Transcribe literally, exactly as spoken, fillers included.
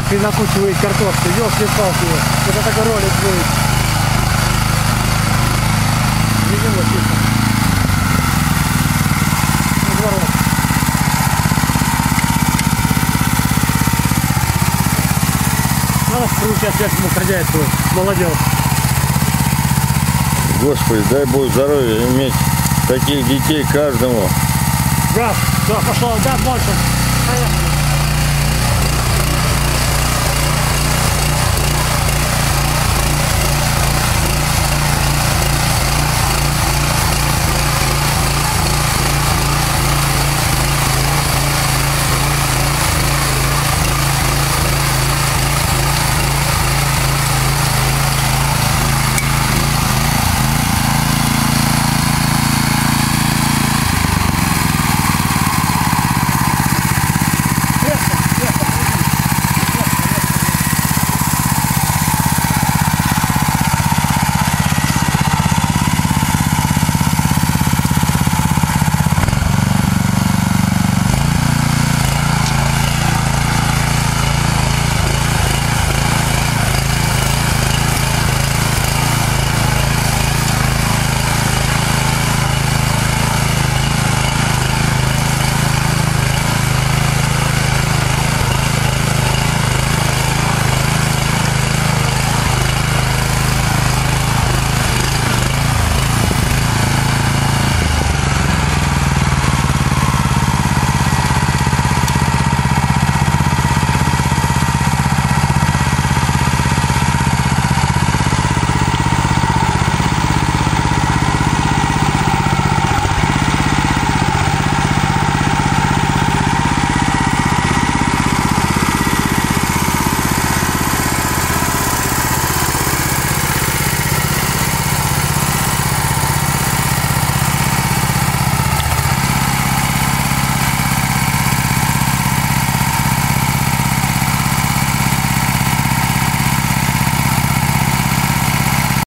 тракторе накучивает картошку, елки-палки. Это такой ролик будет. Видим вот здесь. Надо получать всякому хозяйству. Молодежь. Господи, дай Бог здоровья иметь таких детей каждому. Да, да, пошел, да, больше.